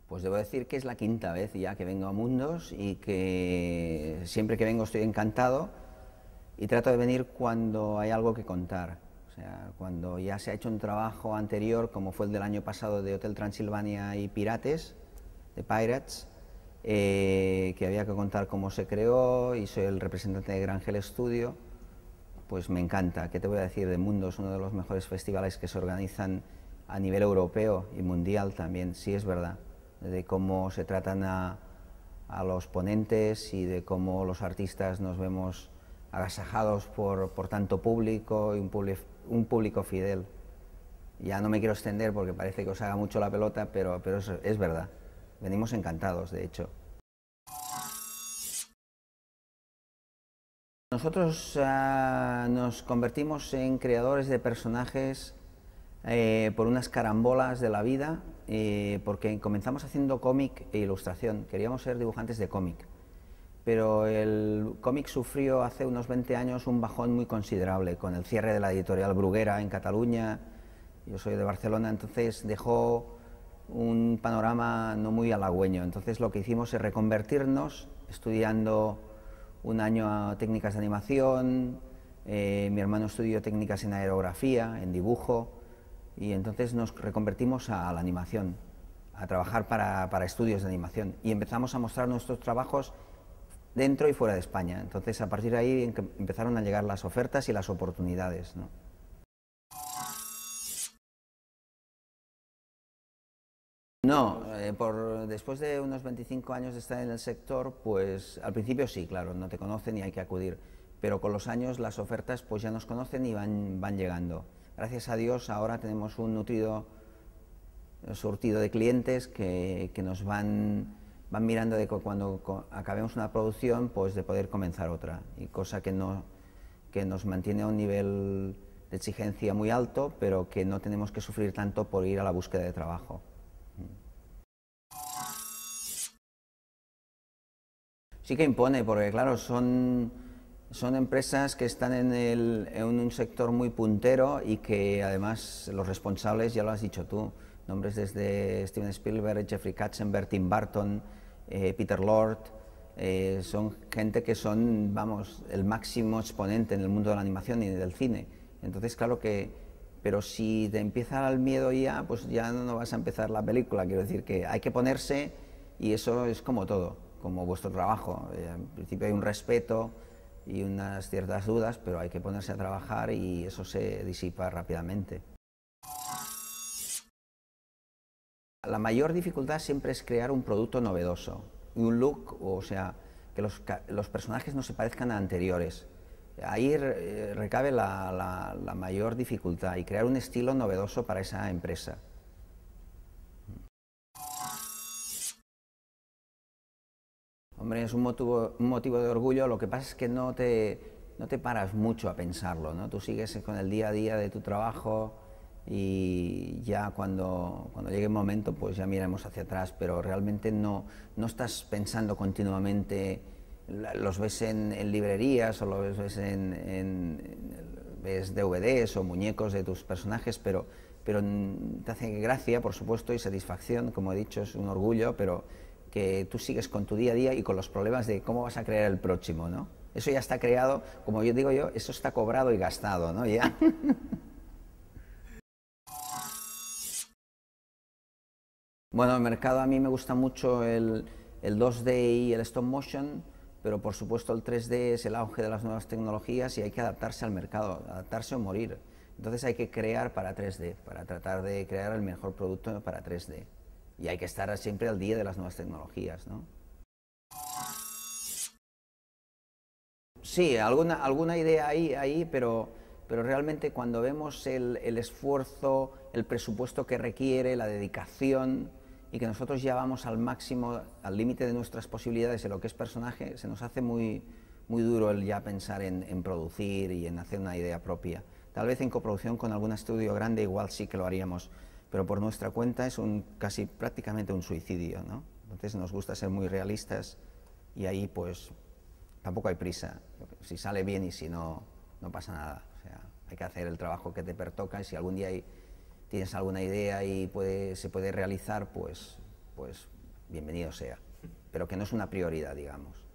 Pues debo decir que es la quinta vez ya que vengo a Mundos y que siempre que vengo estoy encantado y trato de venir cuando hay algo que contar. O sea, cuando ya se ha hecho un trabajo anterior, como fue el del año pasado de Hotel Transilvania y Pirates, de Pirates, que había que contar cómo se creó y soy el representante de Grangel Studio, pues me encanta. ¿Qué te voy a decir de Mundos? Uno de los mejores festivales que se organizan a nivel europeo y mundial también, sí es verdad, de cómo se tratan a los ponentes y de cómo los artistas nos vemos agasajados por tanto público y un público fidel. Ya no me quiero extender porque parece que os haga mucho la pelota, pero es verdad. Venimos encantados, de hecho. Nosotros nos convertimos en creadores de personajes por unas carambolas de la vida, porque comenzamos haciendo cómic e ilustración, queríamos ser dibujantes de cómic, pero el cómic sufrió hace unos 20 años un bajón muy considerable con el cierre de la editorial Bruguera en Cataluña. Yo soy de Barcelona, entonces dejó un panorama no muy halagüeño. Entonces lo que hicimos es reconvertirnos, estudiando un año técnicas de animación, mi hermano estudió técnicas en aerografía, en dibujo, y entonces nos reconvertimos a la animación, a trabajar para estudios de animación, y empezamos a mostrar nuestros trabajos dentro y fuera de España. Entonces a partir de ahí empezaron a llegar las ofertas y las oportunidades, ¿no? No, después de unos 25 años de estar en el sector, pues al principio sí, claro, no te conocen y hay que acudir, pero con los años las ofertas pues ya nos conocen y van llegando. Gracias a Dios ahora tenemos un nutrido surtido de clientes que nos van mirando de cuando acabemos una producción, pues de poder comenzar otra, y cosa que nos mantiene a un nivel de exigencia muy alto, pero que no tenemos que sufrir tanto por ir a la búsqueda de trabajo. Sí que impone, porque claro, son empresas que están en un sector muy puntero y que además los responsables, ya lo has dicho tú, nombres desde Steven Spielberg, Jeffrey Katzenberg, Tim Burton, Peter Lord, son gente que son, vamos, el máximo exponente en el mundo de la animación y del cine. Entonces, claro que, pero si te empieza el miedo ya, pues ya no vas a empezar la película. Quiero decir que hay que ponerse, y eso es como todo, como vuestro trabajo. En principio hay un respeto y unas ciertas dudas, pero hay que ponerse a trabajar y eso se disipa rápidamente. La mayor dificultad siempre es crear un producto novedoso y un look, o sea, que los personajes no se parezcan a anteriores. Ahí recabe la mayor dificultad, y crear un estilo novedoso para esa empresa. Hombre, es un motivo de orgullo. Lo que pasa es que no te paras mucho a pensarlo, ¿no? Tú sigues con el día a día de tu trabajo y ya cuando llegue el momento pues ya miraremos hacia atrás, pero realmente no estás pensando continuamente. Los ves en librerías o los ves ves DVDs o muñecos de tus personajes, pero te hace gracia, por supuesto, y satisfacción, como he dicho, es un orgullo, pero que tú sigues con tu día a día y con los problemas de cómo vas a crear el próximo, ¿no? Eso ya está creado, como yo digo yo, eso está cobrado y gastado, ¿no? Ya. Bueno, el mercado, a mí me gusta mucho el 2D y el stop motion, pero por supuesto el 3D es el auge de las nuevas tecnologías y hay que adaptarse al mercado, adaptarse o morir. Entonces hay que crear para 3D, para tratar de crear el mejor producto para 3D. Y hay que estar siempre al día de las nuevas tecnologías, ¿no? Sí, alguna idea ahí, pero realmente cuando vemos el esfuerzo, el presupuesto que requiere, la dedicación, y que nosotros ya vamos al máximo, al límite de nuestras posibilidades en lo que es personaje, se nos hace muy duro el ya pensar en producir y en hacer una idea propia. Tal vez en coproducción con algún estudio grande igual sí que lo haríamos, pero por nuestra cuenta es casi prácticamente un suicidio, ¿no? Entonces nos gusta ser muy realistas y ahí pues tampoco hay prisa. Si sale bien y si no, no pasa nada. O sea, hay que hacer el trabajo que te pertoca, y si algún día tienes alguna idea y se puede realizar, pues bienvenido sea, pero que no es una prioridad, digamos.